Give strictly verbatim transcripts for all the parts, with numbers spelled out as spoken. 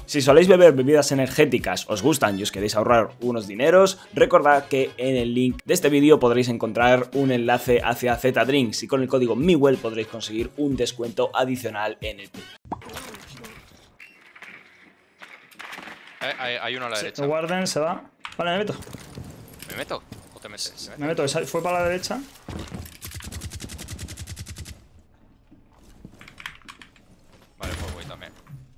Si soléis beber bebidas energéticas, os gustan y os queréis ahorrar unos dineros, recordad que en el link de este vídeo podréis encontrar un enlace hacia Zetadrinks y con el código MIWELL podréis conseguir un descuento adicional en el club. Eh, hay, hay uno a la Sí, derecha. el Warden se va. Vale, me meto. ¿Me meto? ¿O te metes? Me meto, fue para la derecha. Vale, pues voy también.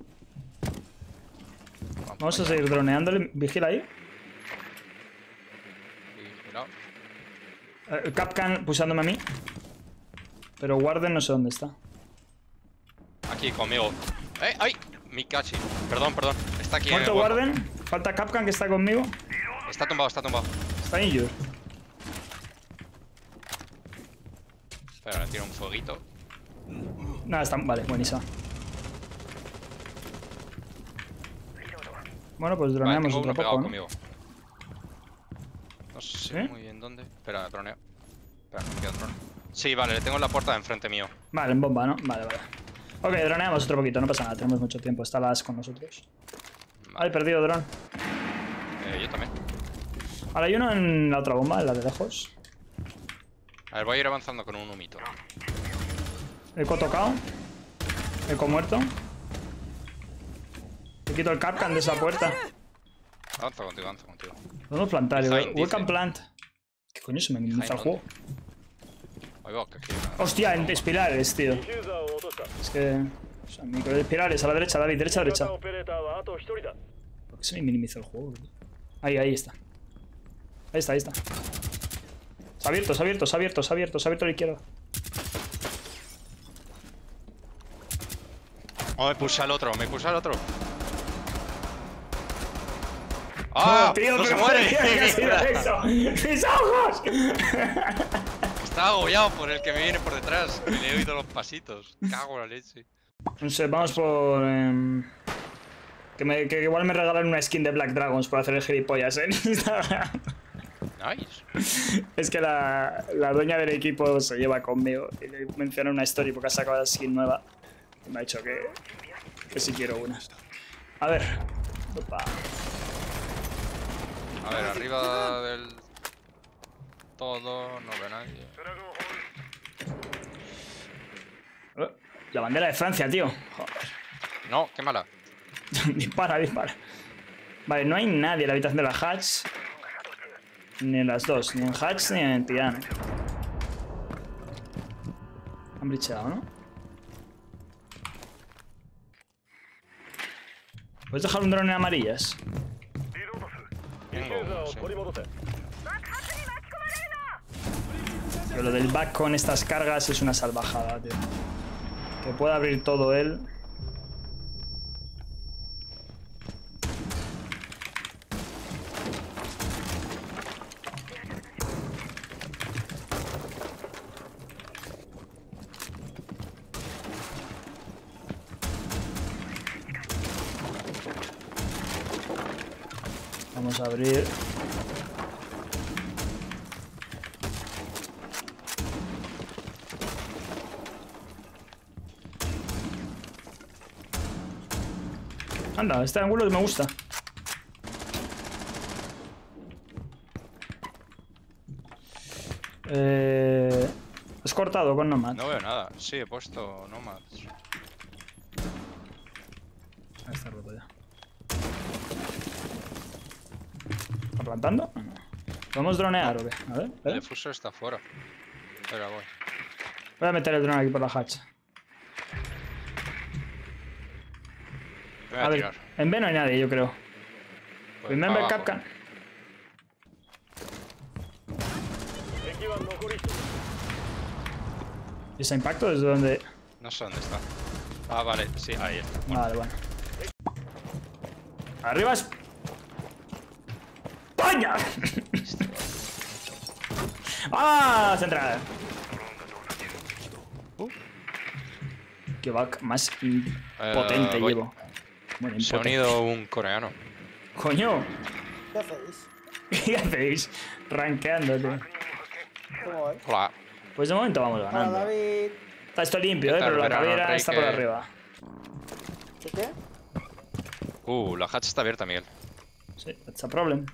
Vamos, Vamos a allá. seguir droneándole. Vigila ahí. Vigilado. El Capcan pulsándome a mí. Pero Warden no sé dónde está. Aquí conmigo. ¡Eh! ¡Ay! Mikachi. Perdón, perdón. Está aquí en el ¿Muerto hueco. Warden? Falta Capcan que está conmigo. Está tumbado, está tumbado. Está injured. Espera, le tiro un fueguito. Nada, está. Vale, buenísima. Bueno, pues Vale, droneamos tengo otro uno pegado poco, ¿no? conmigo. No sé ¿Sí? muy bien dónde. Espera, droneo. Espera, me queda drone. Sí, vale, le tengo en la puerta de enfrente mío. Vale, en bomba, ¿no? Vale, vale. Ok, droneamos otro poquito, no pasa nada, tenemos mucho tiempo. Está la As con nosotros. Vale. Ay, perdido dron. Eh, yo también. Ahora hay uno en la otra bomba, en la de lejos. A ver, voy a ir avanzando con un humito. Eco tocado. Eco muerto. Te quito el Capcan de esa puerta. Avanza contigo, avanza contigo. Podemos plantar, Behind, we dice. can plant. ¿Qué coño se me minimiza el Behind, juego? Ahí va, que aquí hay una- Hostia, en espirales, tío. Es que... O sea, micro espirales, a la derecha, David, derecha, derecha. ¿Por qué se me minimiza el juego, bro? Ahí, ahí está. Ahí está, ahí está. Se ha abierto, se ha abierto, se ha abierto, se ha abierto, se ha abierto a la izquierda. Oh, me pulsa el otro, me pulsa el otro. ¡Ah! tío, ¡No se pero muere! ¿qué ha sido eso? ¡Mis ojos! Estaba agobiado por el que me viene por detrás. Le he oído los pasitos. Cago en la leche. No sé, vamos por... em, que, me, que igual me regalan una skin de Black Dragons por hacer el gilipollas en Instagram. Nice. Es que la, la dueña del equipo se lleva conmigo y le menciona una story porque ha sacado la skin nueva. Y me ha dicho que, que si quiero una. A ver. Opa. A ver, arriba del todo, no ve nadie. Eh, La bandera de Francia, tío. Joder. No, qué mala. Dispara, dispara. Vale, no hay nadie en la habitación de la Hatch. Ni en las dos, ni en Hatch ni en Tirana. Han bricheado, ¿no? ¿Puedes dejar un dron en amarillas? Tengo uno, sí. Pero lo del back con estas cargas es una salvajada, tío. Que pueda abrir todo él. Vamos a abrir. Anda, este ángulo me gusta. Eh, ¿Has cortado con Nomad? No veo nada. Sí, he puesto Nomads. Ahí está roto ya. ¿Está plantando? No, no. ¿Podemos dronear o qué? A ver, El espera. defusor está fuera. Espera, voy. Voy a meter el drone aquí por la hatch. Voy a, A ver, tirar. en B no hay nadie, yo creo. Pues Remember abajo. Capcan. ¿Y ese impacto desde donde...? No sé dónde está. Ah, vale, sí, ahí está. Vale, bueno. Arriba es... ¡Paña! ¡Ah! Central. Uh. Qué back más potente voy. llevo. Bueno, Se ha impotente. unido un coreano. Coño, ¿Qué hacéis? ¿qué hacéis? Rankeando, tío. ¿Cómo vais? Hola. Pues de momento vamos Hola, ganando. David. Está esto limpio, ¿Qué eh, tal, pero la verano, caviera está por Enrique? arriba. ¿Qué qué? Uh, la hatch está abierta, Miguel. Sí, that's a problem.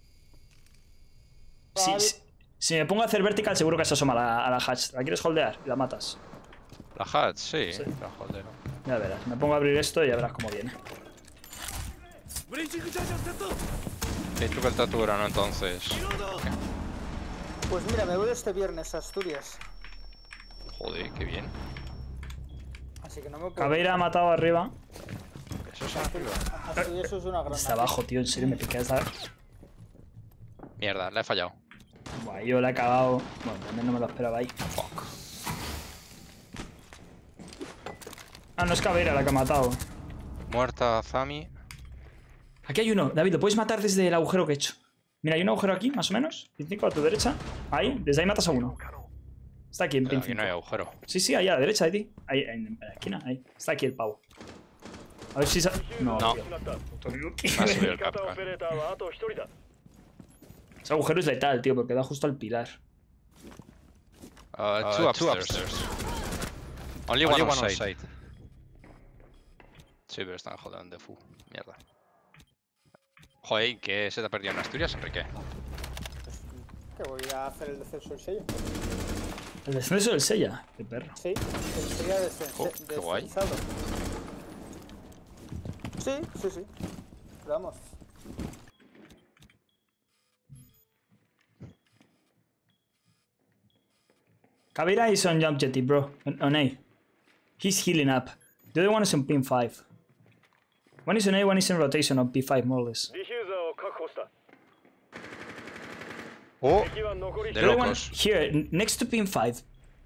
Si, Vale. si, si me pongo a hacer vertical, seguro que se asoma a la, a la hatch. ¿La quieres holdear? Y la matas. La hatch, sí. Sí. La holdero. Ya verás. Me pongo a abrir esto y ya verás cómo viene. Y tú que el tatuero, ¿no? Entonces. Pues mira, me voy este viernes a Asturias. Joder, qué bien. Así que no me puedo. Caveira ha matado arriba. Eso es arriba. Asturias eso es una gran. Está abajo, tío. En serio, me piqué hasta. Mierda, la he fallado. Buah, yo la he cagado. Bueno, también no me lo esperaba ahí. Fuck. Ah, no es Caveira la que ha matado. Muerta Zami. Aquí hay uno. David, lo puedes matar desde el agujero que he hecho. Mira, hay un agujero aquí, más o menos. Pin cinco a tu derecha. Ahí, desde ahí matas a uno. Está aquí en Pero pin aquí cinco. no hay agujero. Sí, sí, ahí a la derecha de ti. Ahí, en, en la esquina, ahí. Está aquí el pavo. A ver si... Sa no, No. tío. Me ha subido el Capcom. Ese agujero es letal, tío, porque da justo al pilar. Uh, two, Uh, upstairs. two upstairs. Only, Only one, one on on site. site. Sí, pero están jodiendo de fu. Mierda. Joder, ¿qué se te ha perdido en Asturias, Enrique? Que voy a hacer el descenso del sello. El descenso del Sella. Qué perro. Sí, el sello descenso. Oh, qué guay. Sí, sí, sí. Pero vamos. Caveira is on jump jetty, bro. On, on A. He's healing up. The other one is on pin five. One is on A, one is in rotation on P five, more or less. Oh, The de other one locos. here, n- next to pin five.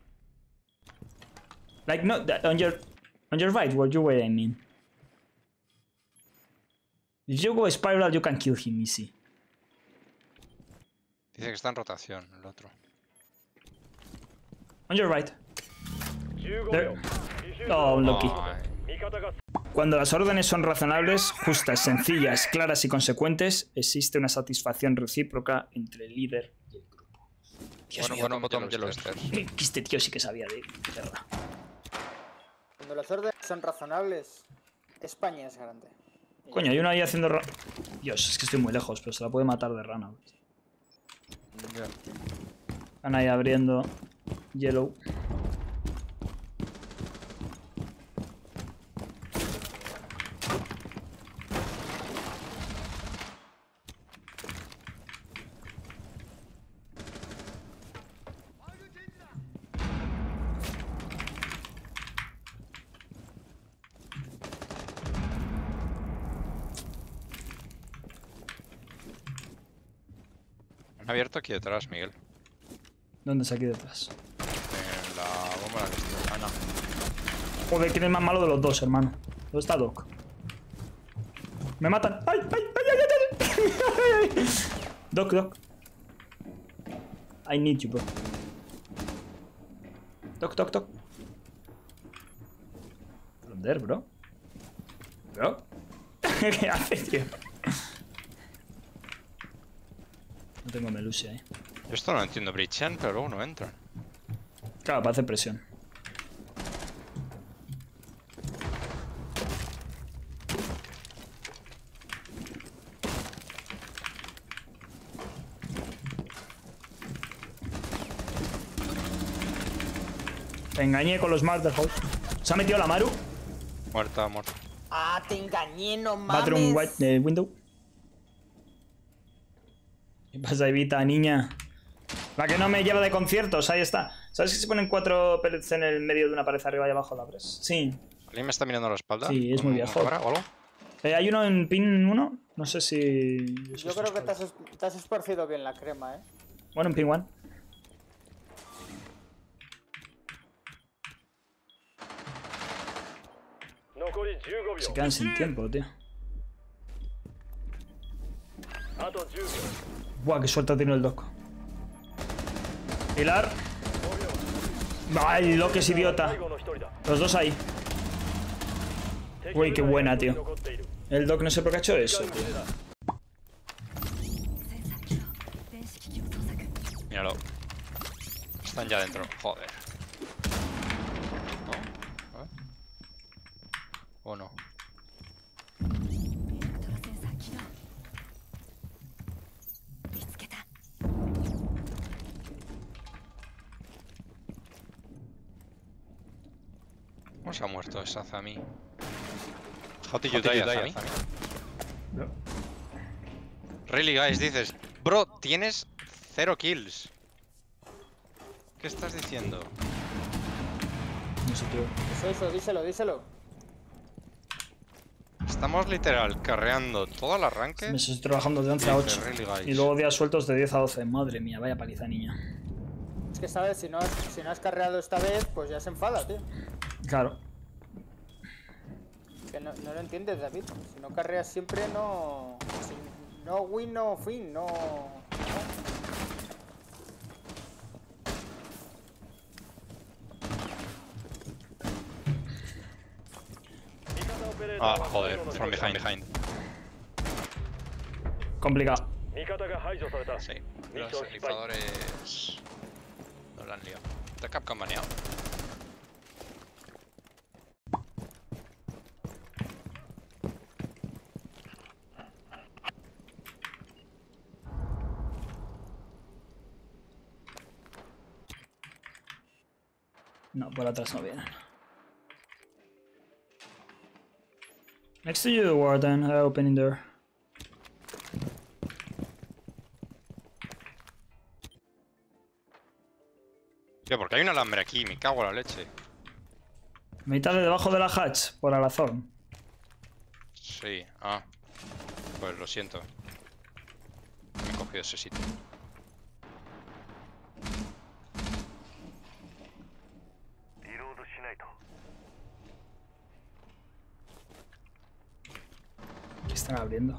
Like, no, that- on your on your right, where you were aiming. If you go spiral, you can kill him easy. Dice que está en rotación el otro. On your right. There. Oh, unlucky. Ay, Cuando las órdenes son razonables, justas, sencillas, claras y consecuentes, existe una satisfacción recíproca entre el líder y el grupo. Dios bueno, mío, bueno, cómo botón te yellow gusta. stairs. Que este tío sí que sabía de guerra. Cuando las órdenes son razonables, España es grande. Coño, hay uno ahí haciendo ra... Dios, es que estoy muy lejos, pero se la puede matar de rana. Están ahí abriendo yellow. Han abierto aquí detrás, Miguel. ¿Dónde es aquí detrás? En la bomba de la destrucción. Ah, no. Joder, ¿quién es más malo de los dos, hermano? ¿Dónde está Doc? ¡Me matan! ¡Ay, ay, ay, ay, ay, ay! Doc, Doc. I need you, bro. Doc, Doc, Doc. From there, bro. Bro. ¿Qué hace, tío? No tengo Melusia ahí. Yo esto no lo entiendo. Brichan, pero luego no entran. Claro, para hacer presión. Te engañé con los Murderhouse. Se ha metido la Maru. Muerta, muerta. Ah, te engañé, no Bathroom mames. white, eh, window. ¿Qué pasa, Evita, niña? La que no me lleva de conciertos, ahí está. ¿Sabes que se ponen cuatro pellets en el medio de una pared arriba y abajo la press? Sí. ¿Alguien me está mirando la espalda? Sí, es ¿Con muy una viejo. cámara o algo? Eh, ¿Hay uno en pin uno? No sé si... Yo creo que te has, es- te has esparcido bien la crema, eh. Bueno, en pin one. Se quedan sin tiempo, tío. Buah, qué suerte tiene el Doc. Pilar. Ay, el Doc es idiota. Los dos ahí. Uy, qué buena, tío. El Doc no sé por qué ha hecho eso, tío. Míralo. Están ya dentro. Joder. ¿No? ¿Eh? ¿O no? se ha muerto esa Zami? How did you die, Zami? No. Really, guys, dices... Bro, tienes cero kills. ¿Qué estás diciendo? No sé, tío. Eso, eso, díselo, díselo. Estamos literal carreando todo el arranque. Me estoy trabajando de once a ocho. Really, guys. Y luego días sueltos de diez a doce. Madre mía, vaya paliza, niña. Es que, ¿sabes? Si no has, si no has carreado esta vez, pues ya se enfada, tío. Claro. Que no, no lo entiendes, David. Si no carreas siempre, no... Si no win, no fin, no... Ah, joder, from behind, behind. Complicado. Sí, los rifadores... No lo han liado. Está Capcom baneado. No, por atrás no vienen. Next to you, the warden. I opening door. Tío, porque hay un alambre aquí, me cago en la leche. Mitad de debajo de la hatch, por Alazón. Sí, ah. Pues lo siento. Me he cogido ese sitio. ¿Qué están abriendo?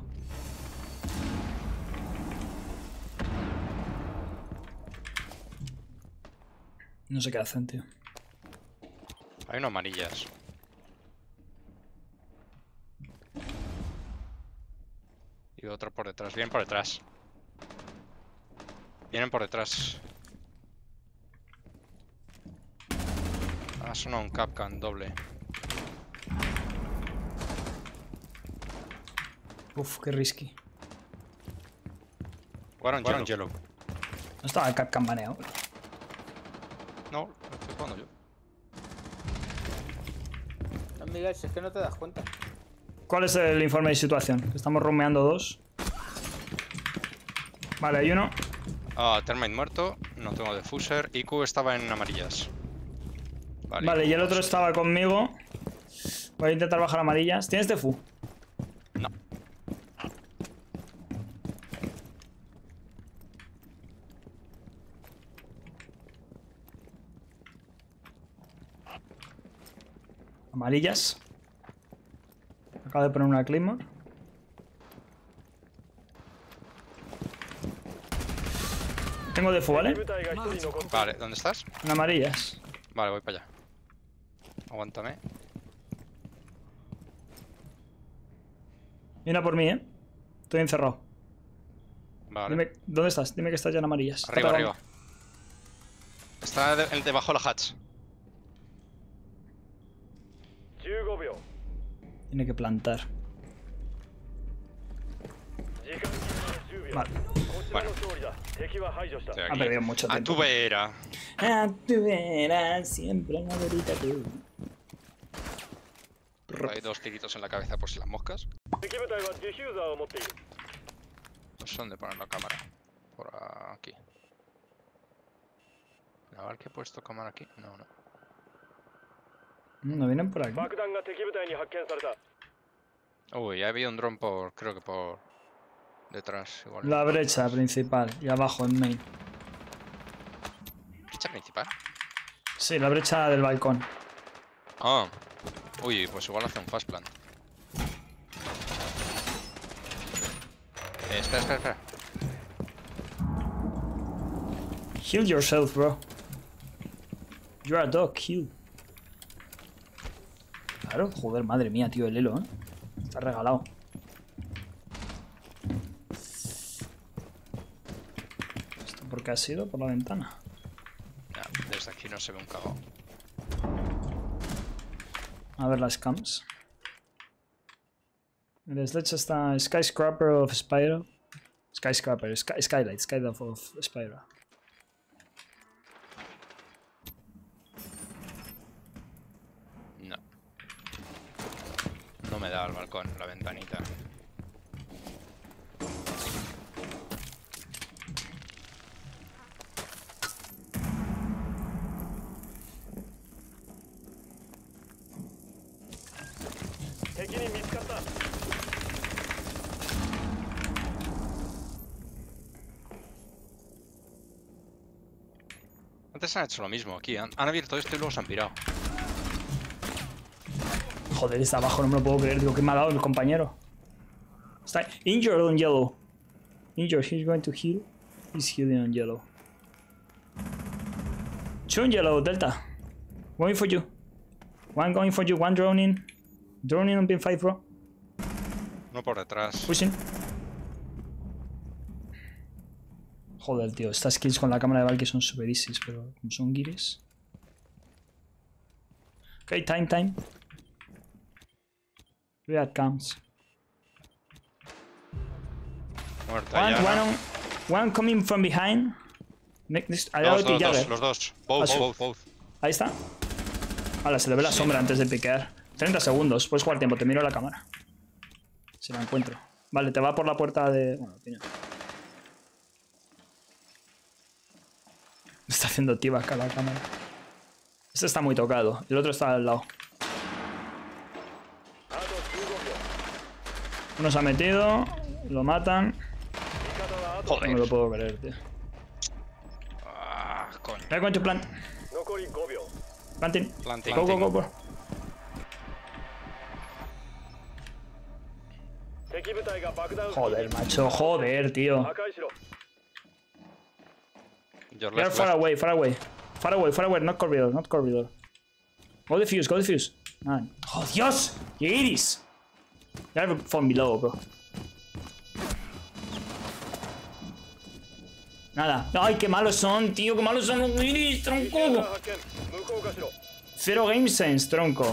No sé qué hacen, tío. Hay unas amarillas. Y otro por detrás. Vienen por detrás. Vienen por detrás. Ha sonado un Capcan doble. Uf, qué risky. Jugaron yellow. yellow. No estaba el Capcom baneado. No, lo estoy jugando yo. No, Miguel, si es que no te das cuenta. ¿Cuál es el informe de situación? Estamos romeando dos. Vale, hay uno. Ah, Termite muerto. No tengo defuser. I Q estaba en amarillas. Vale, Vale, I Q y el otro sí. estaba conmigo. Voy a intentar bajar amarillas. ¿Tienes defu? No. Amarillas. Acabo de poner una clima. Tengo defu, ¿vale? Vale, ¿dónde estás? En amarillas. Vale, voy para allá. Aguántame. Viene a por mí, ¿eh? Estoy encerrado. Vale. Dime, ¿dónde estás? Dime que estás ya en amarillas. Arriba, Está arriba. Está de- el debajo de la hatch. Tiene que plantar. Vale. Bueno, estoy Ha aquí. perdido mucho A tiempo. tu vera. Ah, tú verás siempre una verita tú. Hay dos tiritos en la cabeza por si las moscas. No sé dónde poner la cámara. Por aquí. A ver que he puesto cámara aquí. No, no. No vienen por aquí. Uy, ha habido un dron por... creo que por... detrás. Igual. La brecha principal y abajo en main. ¿Brecha principal? Sí, la brecha del balcón. Ah. Uy, pues igual hace un fast plan. Eh, espera, espera, espera. Heal yourself, bro. You're a dog, heal. Claro, joder, madre mía, tío, el elo, ¿eh? Está regalado. ¿Esto por qué ha sido? Por la ventana. Nah, desde aquí no se ve un cagao. A ver las cams. El Sledge está Skyscraper of Spyro. Skyscraper, Sky, Skylight, Skylight of Spyro. No. ya al balcón, la ventanita. Antes han hecho lo mismo aquí, han, han abierto esto y luego se han pirado. Joder, está abajo, no me lo puedo creer. Digo, ¿qué me ha dado el compañero? Está injured on yellow. Injured, he's going to heal. He's healing on yellow. Two on yellow, Delta. Going for you. One going for you, one droning. Droning on pin five, bro. Uno por detrás. Pushing. Joder, tío, estas kills con la cámara de Valky son super easy, pero como son guiris. Ok, time, time. Here it comes. Muerta One, ya. one, ¿no? on, one coming from behind. Make this, al lado Los de dos, ti, dos, Jagger. los dos. Both, Ah, sí. both, both. Ahí está. Vale, se le ve la sombra antes de piquear. treinta segundos, puedes jugar tiempo, te miro la cámara. Si la encuentro. Vale, te va por la puerta de... Bueno, tiene... Está haciendo tiba acá la cámara. Este está muy tocado, el otro está al lado. Uno se ha metido, lo matan. Joder. No me lo puedo creer, tío. Ah, coño. They're going to plant. Planting. Planting. Go, go, go, go. Joder, macho, joder, tío. Your They're left, far left. away, far away. Far away, far away, not corridor, not corridor. Go the fuse, go the fuse. Man. ¡Oh, Dios! ¡You iris! They're from below, bro. Nada. ¡Ay, qué malos son, tío! ¡Qué malos son los iris, tronco! Cero game sense, tronco.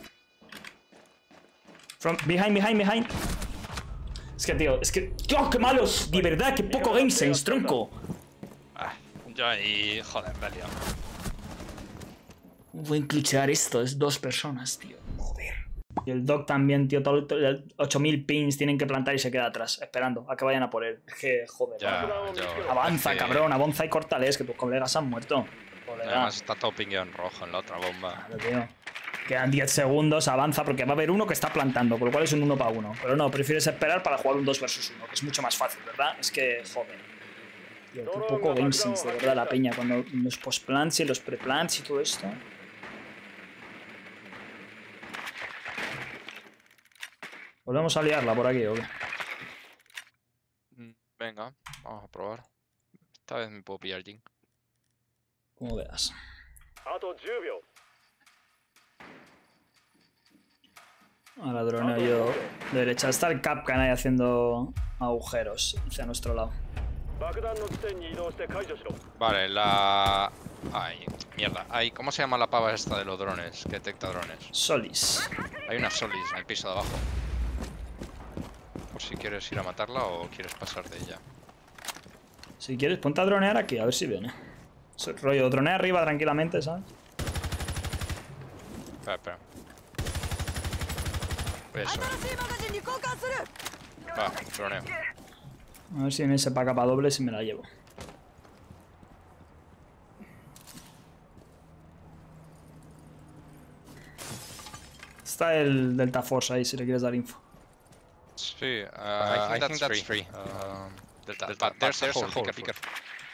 From behind, behind, behind. Es que, tío, es que... ¡Dios, qué malos! De verdad, qué poco game sense, tronco. Ah, yo ahí, joder, me he liado. Voy a incluchar esto, es dos personas, tío. Joder. Y el Doc también, tío, todo, todo, ocho mil pins tienen que plantar y se queda atrás, esperando a que vayan a por él. Es que, joder. Ya, yo, Avanza, es que- cabrón, avanza y córtales, que tus colegas han muerto. Colega. Además está todo pingueado en rojo en la otra bomba. Claro, tío. Quedan diez segundos, avanza, porque va a haber uno que está plantando, con lo cual es un uno para uno. Pero no, prefieres esperar para jugar un dos versus uno, que es mucho más fácil, ¿verdad? Es que, joder. Tío, qué poco game sense, de verdad, la peña, cuando los postplants y los preplants y todo esto. ¿Volvemos a liarla por aquí o qué? Mm, Venga, vamos a probar. Esta vez me puedo pillar Jin. Como veas. Ahora droneo yo de derecha. Está el Capcan ahí haciendo agujeros hacia nuestro lado. Vale, la... Ay, mierda. Ay, ¿cómo se llama la pava esta de los drones? Que detecta drones. Solis. Hay una Solis en el piso de abajo. Por si quieres ir a matarla o quieres pasar de ella. Si quieres, ponte a dronear aquí, a ver si viene. So, rollo, dronea arriba tranquilamente, ¿sabes? Espera, espera. Eso. Va, droneo. A ver si viene ese para capa doble si me la llevo. Está el Delta Force ahí si le quieres dar info. Sí, uh, I think that's free. Um, Delta, Delta, there's, there's a hole, be careful.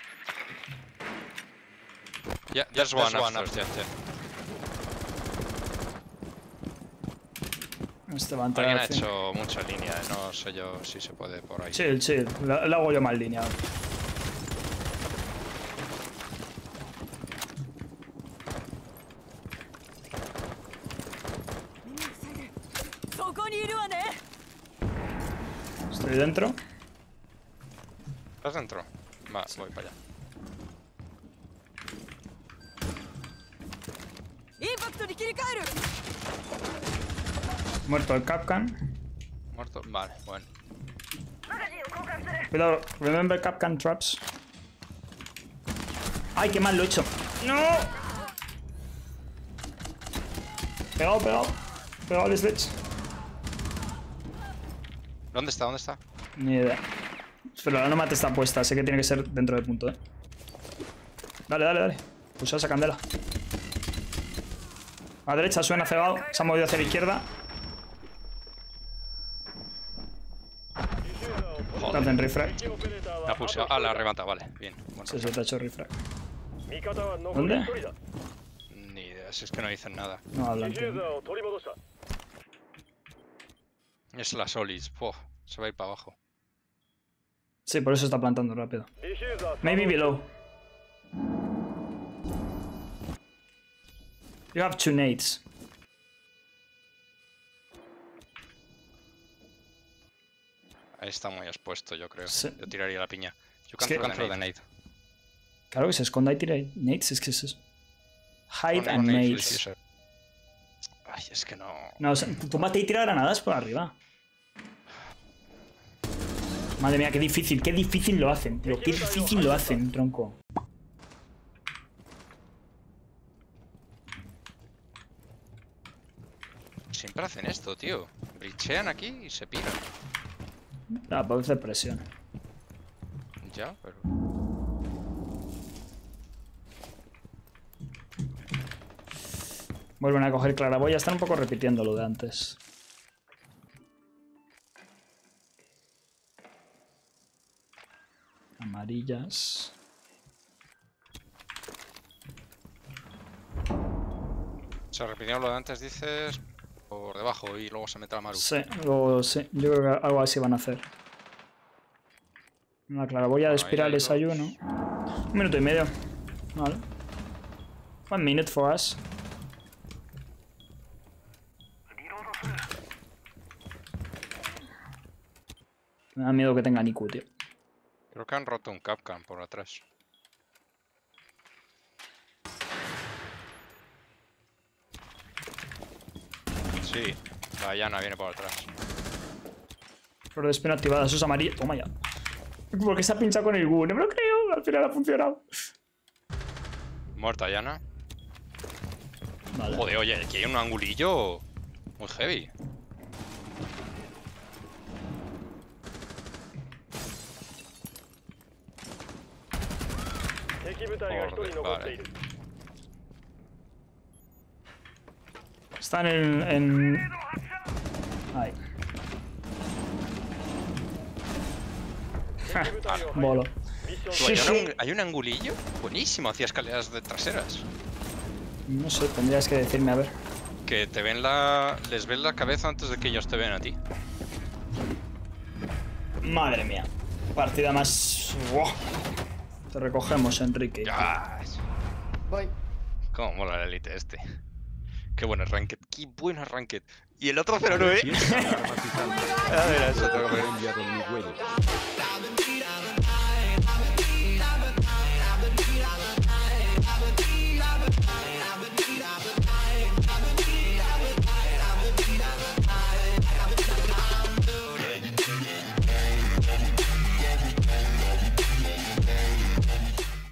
Yeah, there's one upstairs, yeah, yeah. Este va a entrar Alguien ha al cien. hecho mucha línea, eh, no sé yo si se puede por ahí. Chill, chill. Lo, lo hago yo más lineal. Estoy dentro. ¿Estás dentro? Va, voy para allá. Muerto el Capcan. ¿Muerto? Vale, bueno. Cuidado, remember Capcan traps. ¡Ay, qué mal lo he hecho! ¡No! Pegado, pegado. Pegado al sledge. ¿Dónde está? ¿Dónde está? Ni idea. Pero la nomate está puesta, sé que tiene que ser dentro del punto, eh. Dale, dale, dale. Usa esa candela. A la derecha suena cebado. Se ha movido hacia la izquierda. Te hacen refrag. La puse. Ah, la levanta, vale. Bien. Bueno, Sí, sí, te ha hecho refrag. ¿Dónde? ni idea, si es que no dicen nada. No hablan. tío. Es la Solis. Puf, se va a ir para abajo. Sí, por eso está plantando rápido. Maybe below. You have two nades. Ahí está muy expuesto, yo creo. Sí. Yo tiraría la piña. Yo Es que- cancelo de nade. Claro que se esconda y tira nades, es que es eso. Hide Con and nade, nades. Diffuser. Ay, es que no. No, o sea, tómate y tira granadas por arriba. Madre mía, qué difícil, qué difícil lo hacen, tío. Qué difícil lo hacen, tronco. Siempre hacen esto, tío. Brichean aquí y se piran. Ah, para hacer presión. Ya, pero. Vuelven a coger claraboya, están un poco repitiendo lo de antes. Amarillas. Se repitió lo de antes, dices. Por debajo y luego se mete la Maru. Sí, luego sí. Yo creo que algo así van a hacer. Una claraboya de Ahí espiral hay dos. desayuno. Un minuto y medio. Vale. One minute for us. Me da miedo que tengan I Q, tío. Creo que han roto un Capcan por atrás. Sí, la llana viene por atrás. Flor de espino activada, eso es amarillo. Toma ya. Porque se ha pinchado con el Gu. No me lo creo. Al final ha funcionado. Muerta llana. Vale. Joder, oye, aquí hay un angulillo muy heavy. Joder, vale. Están en... en... Ahí. Ja, bolo. Tú, Sí, hay, sí. un, hay un angulillo buenísimo hacia escaleras de traseras. No sé, tendrías que decirme, a ver. Que te ven la. Les ven la cabeza antes de que ellos te vean a ti. Madre mía. Partida más... ¡Buah! Te recogemos, Enrique. Ya. Voy. Cómo mola el elite este. Qué buen ranked, qué buen ranked. Y el otro cero nueve. A ver, eso tengo que ver.